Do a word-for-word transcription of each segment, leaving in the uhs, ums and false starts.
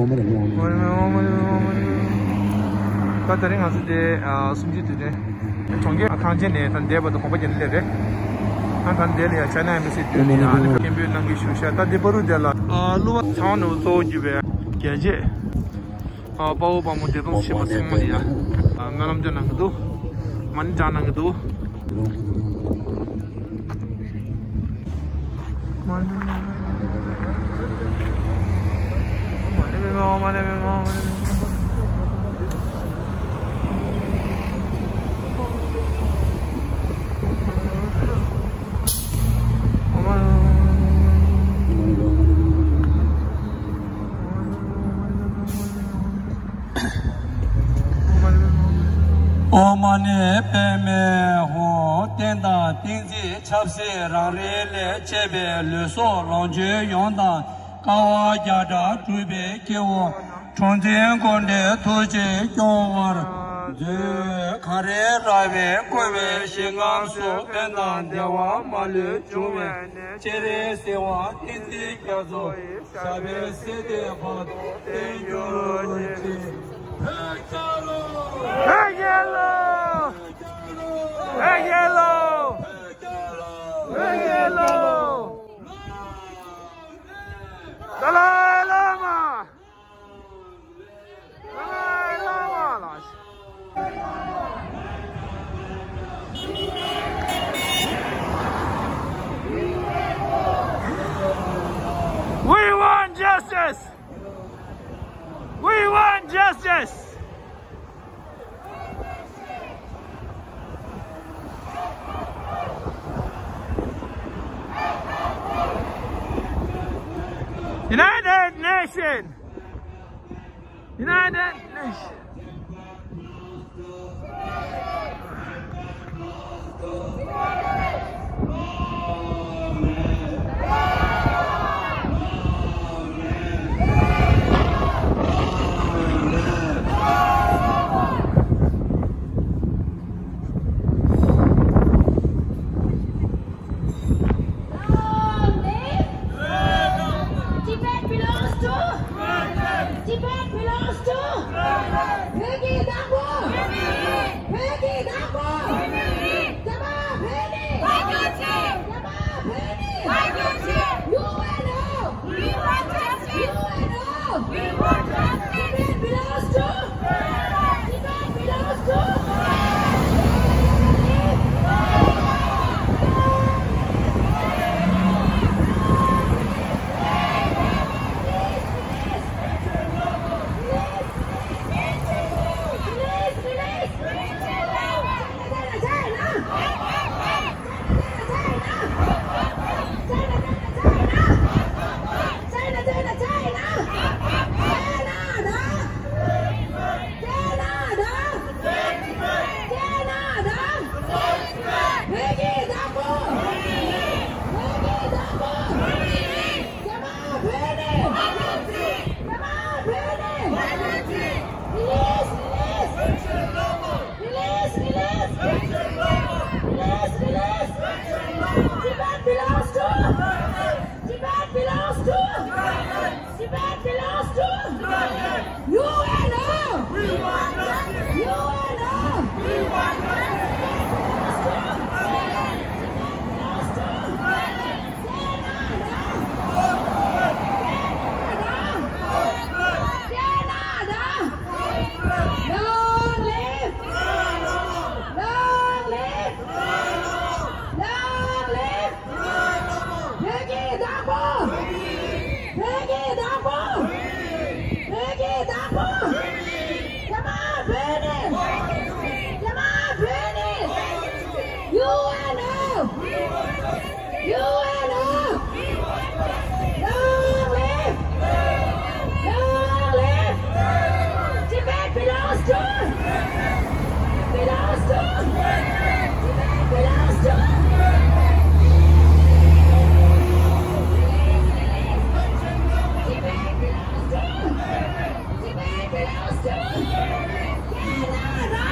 Catering has the Sumji today. Tongue, a content and Deva the Company Lede. And then Delia, China, Missy, and can be language. Shut the Borudella. Lua town of Zojive, Gaje. Bob Amudeton Ship of Somalia. Manam Janangdu, Manjanangdu. Omane peme ho tenda tingzi chapse rare le chebe le so lonje yonda kawa jada tuibe kewo chonjen konde toje kyowar je khare rave kowe shingang so tenda dewa male chume chere sewa tingzi kyazo sabe sede bad tenjo Hey yellow! Hey yellow! Hey yellow! Dalai Lama! Dalai Lama! We want justice! We want justice! United Nations! United Nations!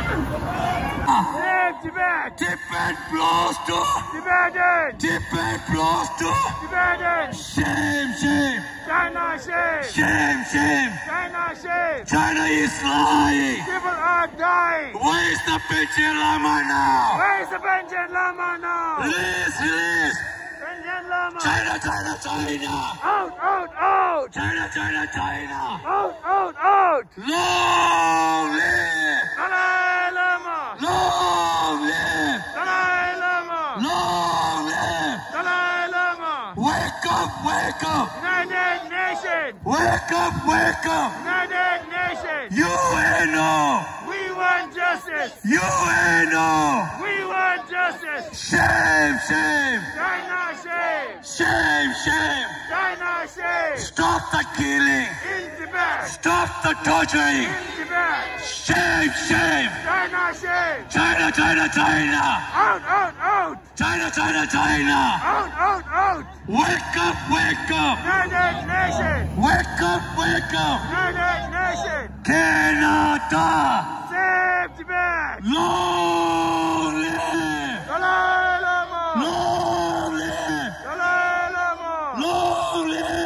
Save Tibet! Tibet belongs to Tibetan! Tibet belongs to Tibetan! Shame, shame, China shame! shame, shame. China shame! China is lying. People are dying! Where is the Panchen Lama now? Where is the Panchen Lama now? Release, release. Panchen Lama! China, China, China. Out, out, out! China, China, China. Out, out, out! Long live. Dalai Lama! Long live. Dalai Lama! Long live. Dalai Lama! Wake up, wake up. United Nations! Wake up, wake up. United Nations! U N O. We want justice! U N O. We want justice! Shame, shame. China shame! Shame, shame. China shame! Stop the killing. In Tibet! Stop the torturing. In Tibet! Shame, shame. China shame! China, China, China. Out, out, out! China, China, China. Out, out, out! Wake up, wake up. United Nations! Wake up, wake up. United Nations! Canada. Save Tibet! Long live. Dalai Lama! Long live. Dalai Lama! Long live.